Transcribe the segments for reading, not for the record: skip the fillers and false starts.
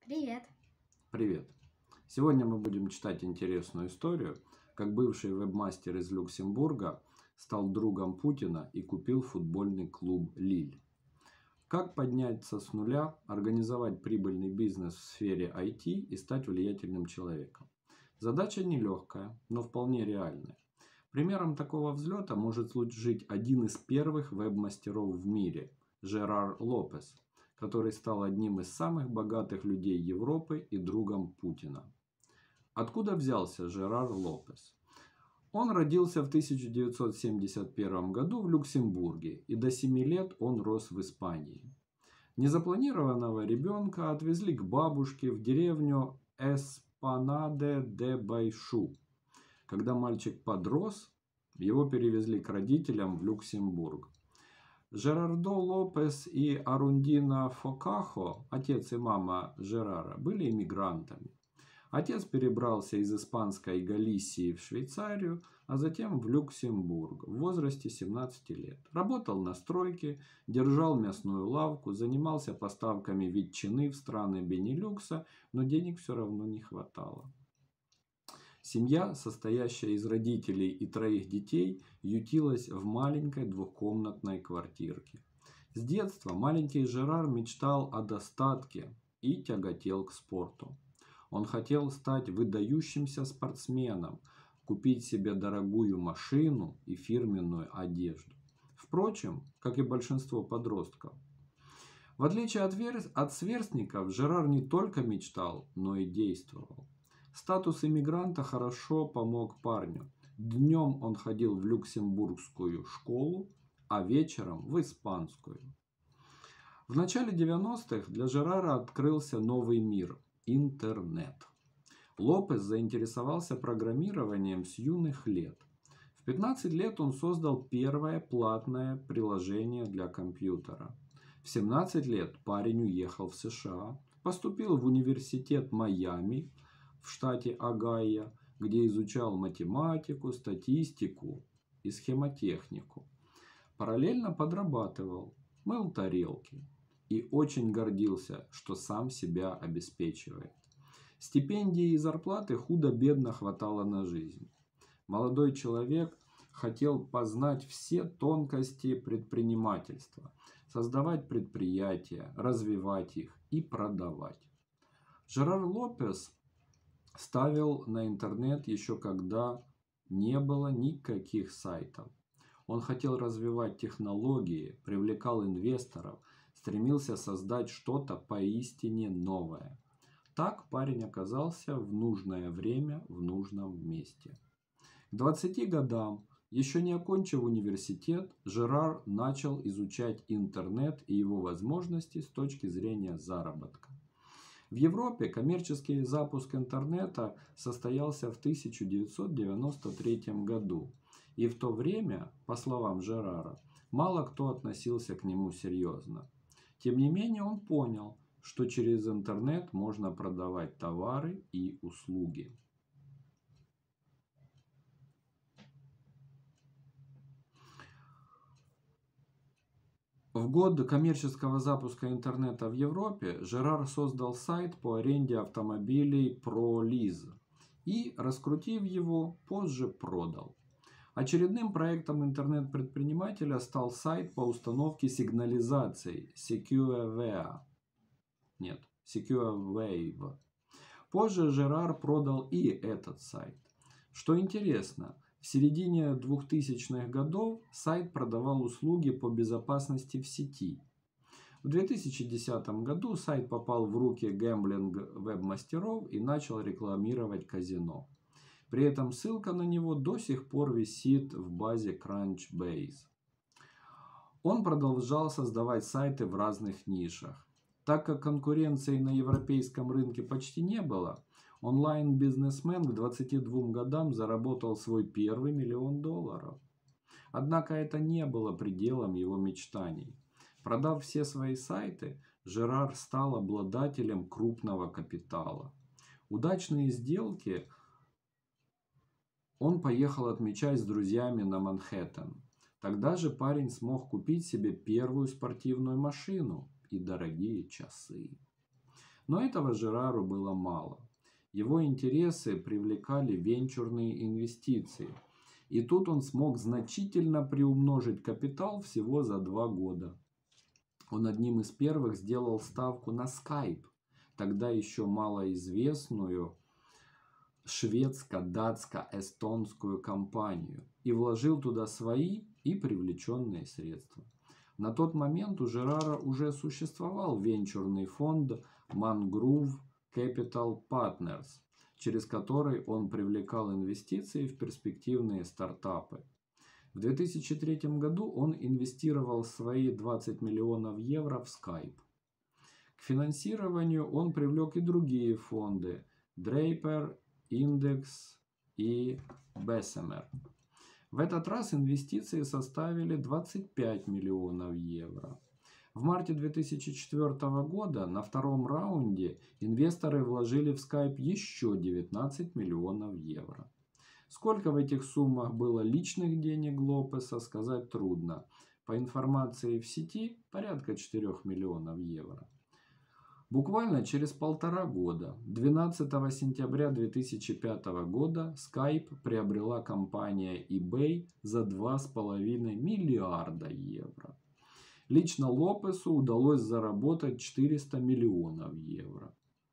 Привет! Привет! Сегодня мы будем читать интересную историю, как бывший вебмастер из Люксембурга стал другом Путина и купил футбольный клуб «Лиль». Как подняться с нуля, организовать прибыльный бизнес в сфере IT и стать влиятельным человеком. Задача нелегкая, но вполне реальная. Примером такого взлета может служить один из первых веб-мастеров в мире – Жерар Лопес, который стал одним из самых богатых людей Европы и другом Путина. Откуда взялся Жерар Лопес? Он родился в 1971 году в Люксембурге, и до 7 лет он рос в Испании. Незапланированного ребенка отвезли к бабушке в деревню Эспанаде де Байшу. Когда мальчик подрос, его перевезли к родителям в Люксембург. Жерардо Лопес и Арундина Фокахо, отец и мама Жерара, были иммигрантами. Отец перебрался из испанской Галисии в Швейцарию, а затем в Люксембург в возрасте 17 лет. Работал на стройке, держал мясную лавку, занимался поставками ветчины в страны Бенилюкса, но денег все равно не хватало. Семья, состоящая из родителей и 3 детей, ютилась в маленькой двухкомнатной квартирке. С детства маленький Жерар мечтал о достатке и тяготел к спорту. Он хотел стать выдающимся спортсменом, купить себе дорогую машину и фирменную одежду. Впрочем, как и большинство подростков. В отличие от сверстников, Жерар не только мечтал, но и действовал. Статус иммигранта хорошо помог парню. Днем он ходил в люксембургскую школу, а вечером в испанскую. В начале 90-х для Жерара открылся новый мир – интернет. Лопес заинтересовался программированием с юных лет. В 15 лет он создал первое платное приложение для компьютера. В 17 лет парень уехал в США, поступил в университет Майами в штате Огайо, где изучал математику, статистику и схемотехнику. Параллельно подрабатывал, мыл тарелки и очень гордился, что сам себя обеспечивает. Стипендии и зарплаты худо-бедно хватало на жизнь. Молодой человек хотел познать все тонкости предпринимательства, создавать предприятия, развивать их и продавать. Жерар Лопес ставил на интернет еще когда не было никаких сайтов. Он хотел развивать технологии, привлекал инвесторов, стремился создать что-то поистине новое. Так парень оказался в нужное время в нужном месте. К 20 годам, еще не окончив университет, Жерар начал изучать интернет и его возможности с точки зрения заработка. В Европе коммерческий запуск интернета состоялся в 1993 году, и в то время, по словам Жерара, мало кто относился к нему серьезно. Тем не менее он понял, что через интернет можно продавать товары и услуги. В год коммерческого запуска интернета в Европе Жерар создал сайт по аренде автомобилей ProLease и, раскрутив его, позже продал. Очередным проектом интернет-предпринимателя стал сайт по установке сигнализации SecureWave. Позже Жерар продал и этот сайт. Что интересно, в середине 2000-х годов сайт продавал услуги по безопасности в сети. В 2010 году сайт попал в руки гэмблинг-веб-мастеров и начал рекламировать казино. При этом ссылка на него до сих пор висит в базе Crunchbase. Он продолжал создавать сайты в разных нишах. Так как конкуренции на европейском рынке почти не было, онлайн-бизнесмен к 22 годам заработал свой первый $1 миллион. Однако это не было пределом его мечтаний. Продав все свои сайты, Жерар стал обладателем крупного капитала. Удачные сделки он поехал отмечать с друзьями на Манхэттен. Тогда же парень смог купить себе первую спортивную машину и дорогие часы. Но этого Жерару было мало. Его интересы привлекали венчурные инвестиции. И тут он смог значительно приумножить капитал всего за 2 года. Он одним из первых сделал ставку на Skype, тогда еще малоизвестную шведско-датско-эстонскую компанию, и вложил туда свои и привлеченные средства. На тот момент у Жерара уже существовал венчурный фонд Mangrove Capital Partners, через который он привлекал инвестиции в перспективные стартапы. В 2003 году он инвестировал свои 20 миллионов евро в Skype. К финансированию он привлек и другие фонды – Draper, Index и Bessemer. В этот раз инвестиции составили 25 миллионов евро. В марте 2004 года на втором раунде инвесторы вложили в Skype еще 19 миллионов евро. Сколько в этих суммах было личных денег Лопеса, сказать трудно. По информации в сети, порядка 4 миллионов евро. Буквально через 1,5 года, 12 сентября 2005 года, Skype приобрела компания eBay за 2,5 миллиарда евро. Лично Лопесу удалось заработать 400 миллионов евро.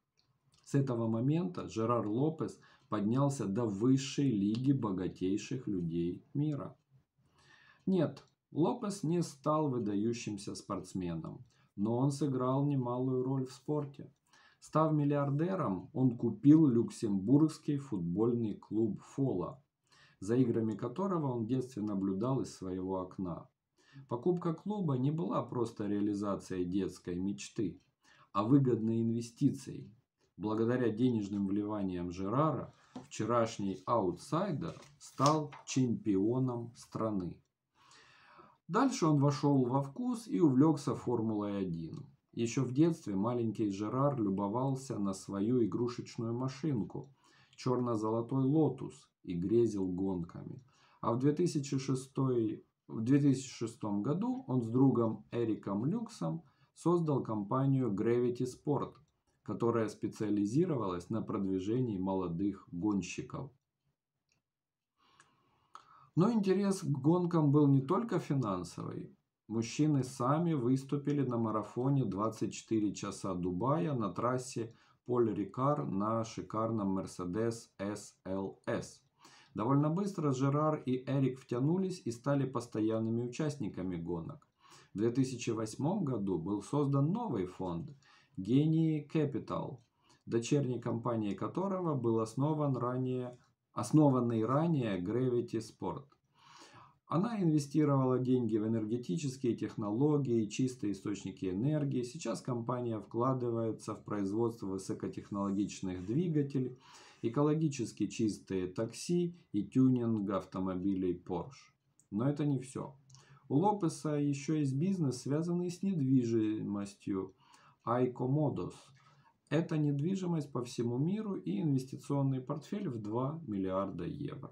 С этого момента Жерар Лопес поднялся до высшей лиги богатейших людей мира. Нет, Лопес не стал выдающимся спортсменом, но он сыграл немалую роль в спорте. Став миллиардером, он купил люксембургский футбольный клуб «Фола», за играми которого он в детстве наблюдал из своего окна. Покупка клуба не была просто реализацией детской мечты, а выгодной инвестицией. Благодаря денежным вливаниям Жерара вчерашний аутсайдер стал чемпионом страны. Дальше он вошел во вкус и увлекся Формулой-1. Еще в детстве маленький Жерар любовался на свою игрушечную машинку черно-золотой «Лотус» и грезил гонками. А в 2006 году он с другом Эриком Люксом создал компанию Gravity Sport, которая специализировалась на продвижении молодых гонщиков. Но интерес к гонкам был не только финансовый. Мужчины сами выступили на марафоне 24 часа Дубая на трассе Поль-Рикар на шикарном Mercedes SLS. Довольно быстро Жерар и Эрик втянулись и стали постоянными участниками гонок. В 2008 году был создан новый фонд Genii Capital, дочерней компанией которого был основанный ранее Gravity Sport. Она инвестировала деньги в энергетические технологии, чистые источники энергии. Сейчас компания вкладывается в производство высокотехнологичных двигателей, экологически чистые такси и тюнинг автомобилей Porsche. Но это не все. У Лопеса еще есть бизнес, связанный с недвижимостью iCommodos. Это недвижимость по всему миру и инвестиционный портфель в 2 миллиарда евро.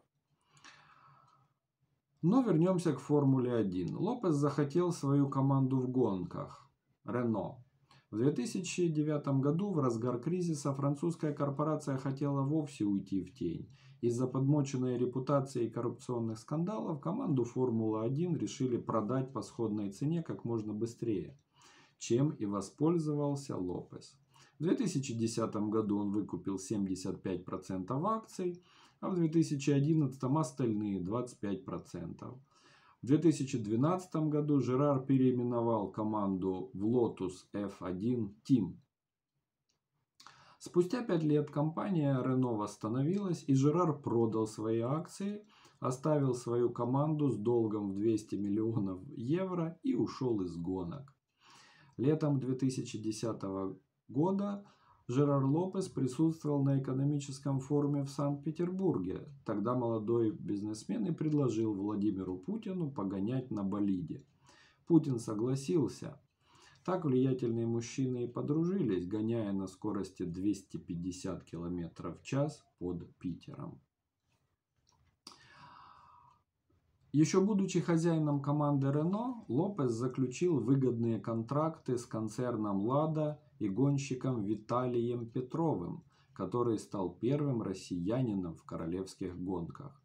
Но вернемся к Формуле-1. Лопес захотел свою команду в гонках – Renault. В 2009 году, в разгар кризиса, французская корпорация хотела вовсе уйти в тень. Из-за подмоченной репутации и коррупционных скандалов команду Формула-1 решили продать по сходной цене как можно быстрее, чем и воспользовался Лопес. В 2010 году он выкупил 75% акций, а в 2011 остальные 25%. В 2012 году Жерар переименовал команду в Lotus F1 Team. Спустя 5 лет компания Renault восстановилась, и Жерар продал свои акции, оставил свою команду с долгом в 200 миллионов евро и ушел из гонок. Летом 2010 года Жерар Лопес присутствовал на экономическом форуме в Санкт-Петербурге. Тогда молодой бизнесмен и предложил Владимиру Путину погонять на болиде. Путин согласился. Так влиятельные мужчины и подружились, гоняя на скорости 250 км в час под Питером. Еще будучи хозяином команды Рено, Лопес заключил выгодные контракты с концерном Лада и гонщиком Виталием Петровым, который стал первым россиянином в королевских гонках.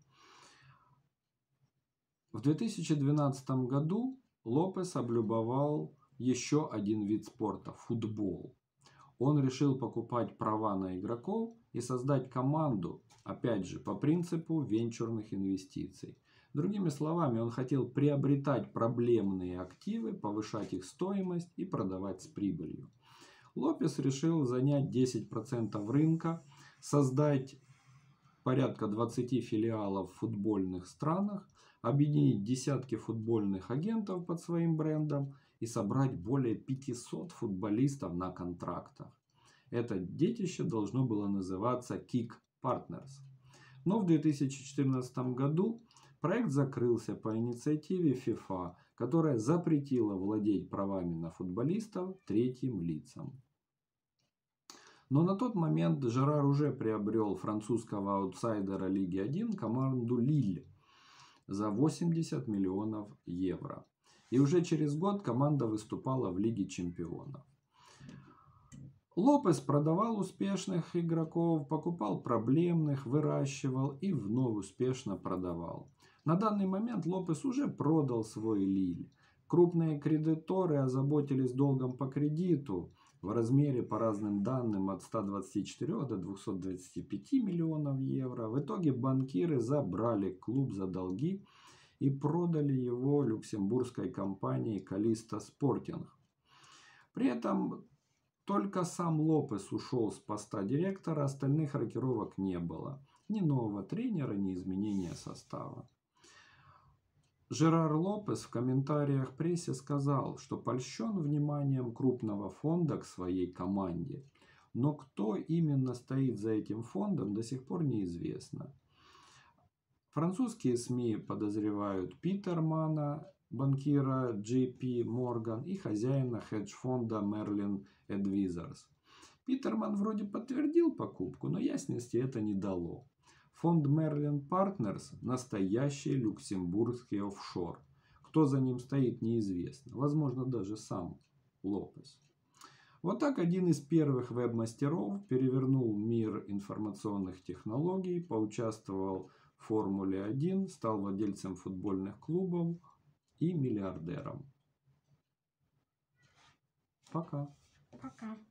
В 2012 году Лопес облюбовал еще один вид спорта – футбол. Он решил покупать права на игроков и создать команду, опять же, по принципу венчурных инвестиций. Другими словами, он хотел приобретать проблемные активы, повышать их стоимость и продавать с прибылью. Лопес решил занять 10% рынка, создать порядка 20 филиалов в футбольных странах, объединить десятки футбольных агентов под своим брендом и собрать более 500 футболистов на контрактах. Это детище должно было называться Kick Partners. Но в 2014 году проект закрылся по инициативе FIFA, которая запретила владеть правами на футболистов третьим лицам. Но на тот момент Жерар уже приобрел французского аутсайдера Лиги 1 команду Лиль за 80 миллионов евро. И уже через год команда выступала в Лиге чемпионов. Лопес продавал успешных игроков, покупал проблемных, выращивал и вновь успешно продавал. На данный момент Лопес уже продал свой Лиль. Крупные кредиторы озаботились долгом по кредиту в размере, по разным данным, от 124 до 225 миллионов евро. В итоге банкиры забрали клуб за долги и продали его люксембургской компании Калиста Спортинг. При этом только сам Лопес ушел с поста директора, остальных рокировок не было. Ни нового тренера, ни изменения состава. Жерар Лопес в комментариях прессе сказал, что польщен вниманием крупного фонда к своей команде. Но кто именно стоит за этим фондом, до сих пор неизвестно. Французские СМИ подозревают Питермана, банкира JP Morgan и хозяина хедж-фонда Merlin Advisors. Питерман вроде подтвердил покупку, но ясности это не дало. Фонд Merlin Partners – настоящий люксембургский офшор. Кто за ним стоит, неизвестно. Возможно, даже сам Лопес. Вот так один из первых веб-мастеров перевернул мир информационных технологий, поучаствовал в Формуле 1, стал владельцем футбольных клубов и миллиардером. Пока. Пока.